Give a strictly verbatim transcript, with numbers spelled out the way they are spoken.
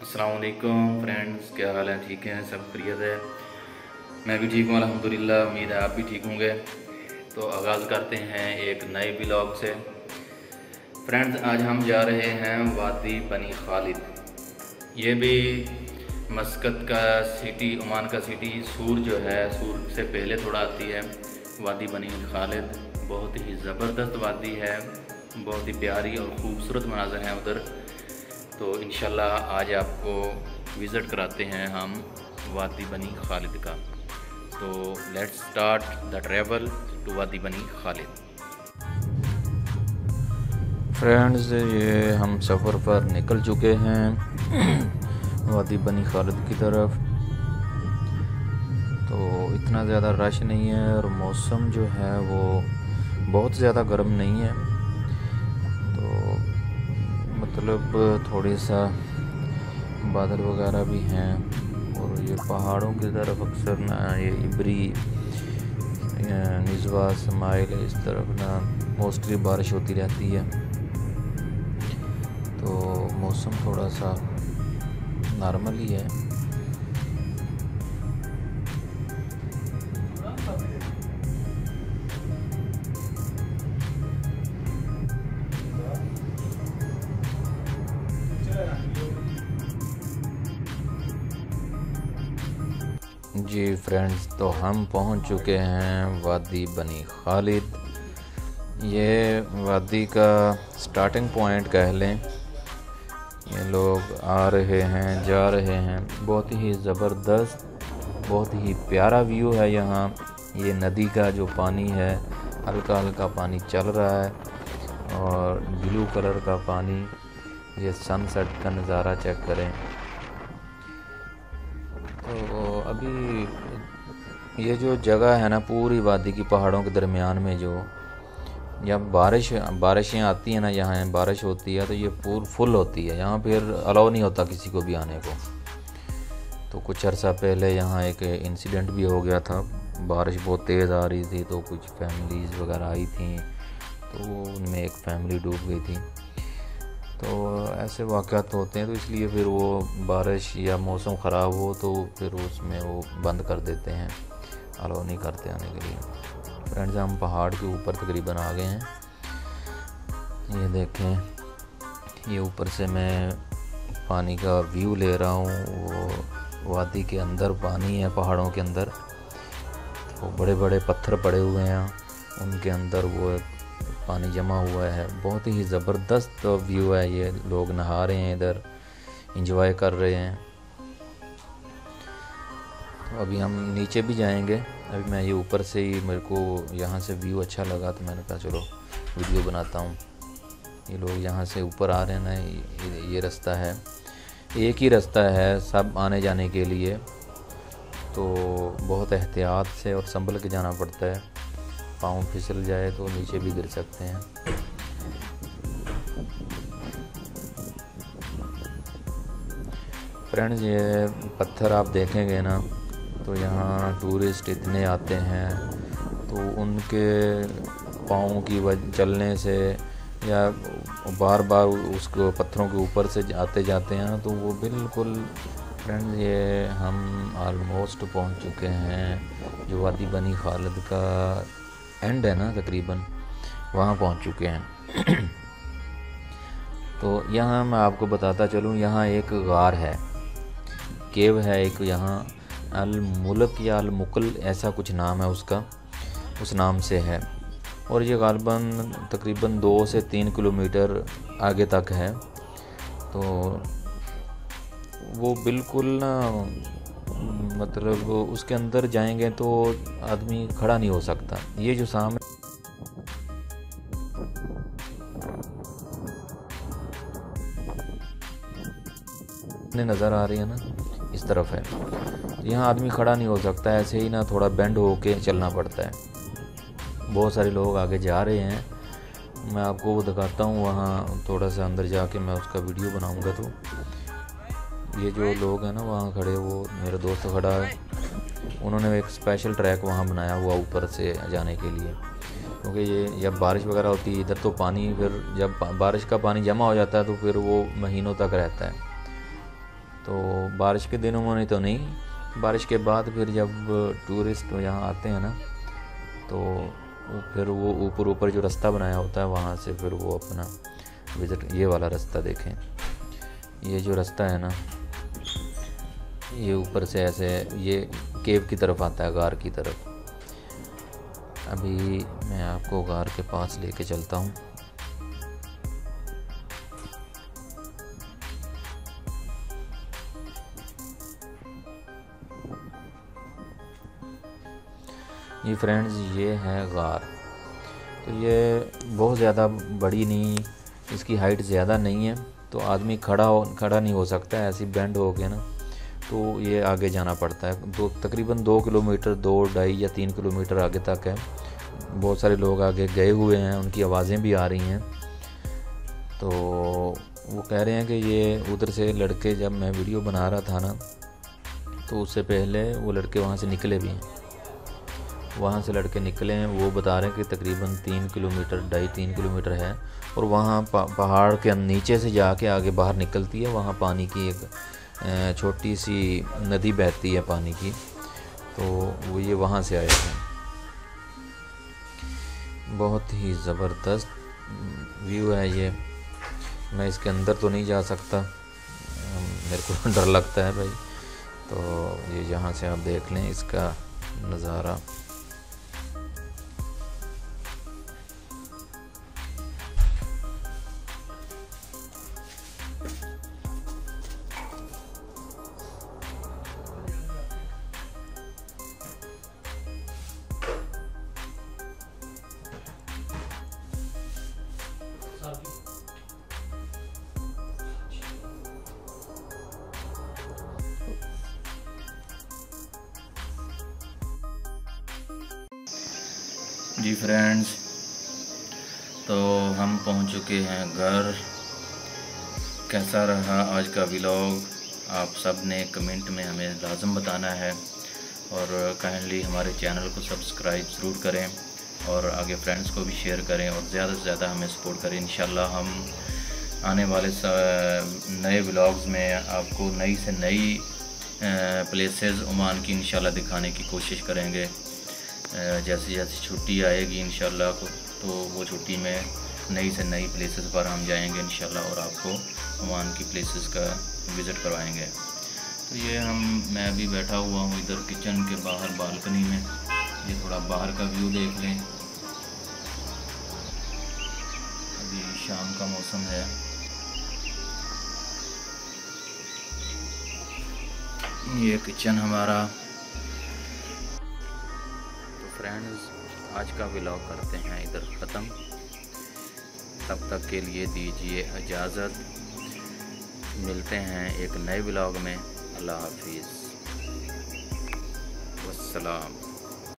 अस्सलाम वालेकुम फ्रेंड्स, क्या हाल है? ठीक है, सब खैरियत है। मैं भी ठीक हूँ अल्हम्दुलिल्लाह। उम्मीद है आप भी ठीक होंगे। तो आगाज़ करते हैं एक नए ब्लॉग से। फ्रेंड्स, आज हम जा रहे हैं वादी बनी खालिद। ये भी मस्कत का सिटी, ओमान का सिटी सूर जो है, सूर से पहले थोड़ा आती है वादी बनी खालिद। बहुत ही ज़बरदस्त वादी है, बहुत ही प्यारी और ख़ूबसूरत मनाज़र हैं उधर। तो इंशाल्लाह आज आपको विज़िट कराते हैं हम वादी बनी खालिद का। तो let's start the travel to Wadi Bani Khalid. Friends, ये हम सफ़र पर निकल चुके हैं वादी बनी खालिद की तरफ। तो इतना ज़्यादा रश नहीं है और मौसम जो है वो बहुत ज़्यादा गर्म नहीं है। तो मतलब थोड़ी सा बादल वगैरह भी हैं और ये पहाड़ों की तरफ अक्सर ना ये इबरी, निज़वा, समाइल, इस तरफ ना मोस्टली बारिश होती रहती है। तो मौसम थोड़ा सा नॉर्मल ही है। जी फ्रेंड्स, तो हम पहुंच चुके हैं वादी बनी खालिद। ये वादी का स्टार्टिंग पॉइंट कह लें। ये लोग आ रहे हैं, जा रहे हैं। बहुत ही ज़बरदस्त, बहुत ही प्यारा व्यू है यहाँ। ये नदी का जो पानी है, हल्का हल्का पानी चल रहा है और ब्लू कलर का पानी। ये सनसेट का नज़ारा चेक करें। तो अभी ये जो जगह है ना, पूरी वादी की पहाड़ों के दरमियान में, जो जब बारिश बारिशें आती हैं ना, यहाँ बारिश होती है तो ये पूर फुल होती है। यहाँ फिर अलाउ नहीं होता किसी को भी आने को। तो कुछ अर्सा पहले यहाँ एक इंसिडेंट भी हो गया था। बारिश बहुत तेज़ आ रही थी तो कुछ फैमिलीज़ वगैरह आई थी, तो उनमें एक फैमिली डूब गई थी। तो ऐसे वाक़यात होते हैं, तो इसलिए फिर वो बारिश या मौसम ख़राब हो तो फिर उसमें वो बंद कर देते हैं, अलाउ नहीं करते आने के लिए। फ्रेंड्स, हम पहाड़ के ऊपर तकरीबन आ गए हैं। ये देखें, ये ऊपर से मैं पानी का व्यू ले रहा हूँ। वो वादी के अंदर पानी है, पहाड़ों के अंदर। तो बड़े बड़े पत्थर पड़े हुए हैं, उनके अंदर वो पानी जमा हुआ है। बहुत ही ज़बरदस्त व्यू है। ये लोग नहा रहे हैं, इधर एंजॉय कर रहे हैं। तो अभी हम नीचे भी जाएंगे। अभी मैं ये ऊपर से ही, मेरे को यहाँ से व्यू अच्छा लगा तो मैंने कहा चलो वीडियो बनाता हूँ। ये लोग यहाँ से ऊपर आ रहे हैं ना, ये, ये रास्ता है, एक ही रास्ता है सब आने जाने के लिए। तो बहुत एहतियात से और संभल के जाना पड़ता है, पाँव फिसल जाए तो नीचे भी गिर सकते हैं। फ्रेंड्स, ये पत्थर आप देखेंगे ना, तो यहाँ टूरिस्ट इतने आते हैं, तो उनके पाँव की वजह चलने से या बार बार उसको पत्थरों के ऊपर से आते जाते हैं, तो वो बिल्कुल। फ्रेंड्स, ये हम ऑलमोस्ट पहुँच चुके हैं। जो वादी बनी खालिद का एंड है ना, तकरीबन वहाँ पहुँच चुके हैं। तो यहाँ मैं आपको बताता चलूँ, यहाँ एक गार है, केव है एक, यहाँ अल मुल्क या अल मुकल ऐसा कुछ नाम है उसका, उस नाम से है। और ये गालबन तकरीबन दो से तीन किलोमीटर आगे तक है। तो वो बिल्कुल ना, मतलब उसके अंदर जाएंगे तो आदमी खड़ा नहीं हो सकता। ये जो सामने नज़र आ रही है ना, इस तरफ है, यहाँ आदमी खड़ा नहीं हो सकता। ऐसे ही ना थोड़ा बेंड होके चलना पड़ता है। बहुत सारे लोग आगे जा रहे हैं, मैं आपको वो दिखाता हूँ। वहाँ थोड़ा सा अंदर जाके मैं उसका वीडियो बनाऊँगा। तो ये जो लोग हैं ना वहाँ खड़े, वो मेरा दोस्त खड़ा है, उन्होंने एक स्पेशल ट्रैक वहाँ बनाया हुआ ऊपर से जाने के लिए। क्योंकि ये जब बारिश वगैरह होती है इधर, तो पानी फिर जब बारिश का पानी जमा हो जाता है तो फिर वो महीनों तक रहता है। तो बारिश के दिनों में तो नहीं, बारिश के बाद फिर जब टूरिस्ट यहाँ आते हैं ना तो वो फिर वो ऊपर ऊपर जो रास्ता बनाया होता है वहाँ से फिर वो अपना विज़िट, ये वाला रास्ता देखें, ये जो रास्ता है ना ये ऊपर से ऐसे ये केव की तरफ आता है, गार की तरफ। अभी मैं आपको गार के पास लेके चलता हूँ। ये फ्रेंड्स ये है गार। तो ये बहुत ज़्यादा बड़ी नहीं, इसकी हाइट ज़्यादा नहीं है, तो आदमी खड़ा हो खड़ा नहीं हो सकता है, ऐसी बेंड हो गया ना तो ये आगे जाना पड़ता है। दो तकरीबन दो किलोमीटर दो ढाई या तीन किलोमीटर आगे तक है। बहुत सारे लोग आगे गए हुए हैं, उनकी आवाज़ें भी आ रही हैं। तो वो कह रहे हैं कि ये उधर से लड़के, जब मैं वीडियो बना रहा था ना तो उससे पहले वो लड़के वहाँ से निकले भी हैं, वहाँ से लड़के निकले हैं। वो बता रहे हैं कि तकरीबन तीन किलोमीटर ढाई तीन किलोमीटर है और वहाँ पहाड़ के नीचे से जाके आगे बाहर निकलती है, वहाँ पानी की एक छोटी सी नदी बहती है पानी की। तो वो ये वहाँ से आए हैं। बहुत ही ज़बरदस्त व्यू है ये। मैं इसके अंदर तो नहीं जा सकता, मेरे को डर लगता है भाई। तो ये यहाँ से आप देख लें इसका नज़ारा। जी फ्रेंड्स, तो हम पहुंच चुके हैं घर। कैसा रहा आज का व्लॉग आप सब ने कमेंट में हमें लाजम बताना है, और काइंडली हमारे चैनल को सब्सक्राइब ज़रूर करें और आगे फ्रेंड्स को भी शेयर करें और ज़्यादा से ज़्यादा हमें सपोर्ट करें। इंशाल्लाह हम आने वाले नए व्लॉग्स में आपको नई से नई प्लेसेस ओमान की इंशाल्लाह दिखाने की कोशिश करेंगे। जैसे जैसे छुट्टी आएगी इंशाल्लाह को, तो वो छुट्टी में नई से नई प्लेसेस पर हम जाएंगे इंशाल्लाह और आपको ओमान की प्लेसेस का विज़िट करवाएंगे। तो ये हम मैं अभी बैठा हुआ हूँ इधर किचन के बाहर बालकनी में। ये थोड़ा बाहर का व्यू देख लें। अभी शाम का मौसम है। ये किचन हमारा। फ्रेंड्स, आज का व्लॉग करते हैं इधर ख़त्म। तब तक के लिए दीजिए इजाज़त। मिलते हैं एक नए व्लॉग में। अल्लाह हाफिज़, वस्सलाम।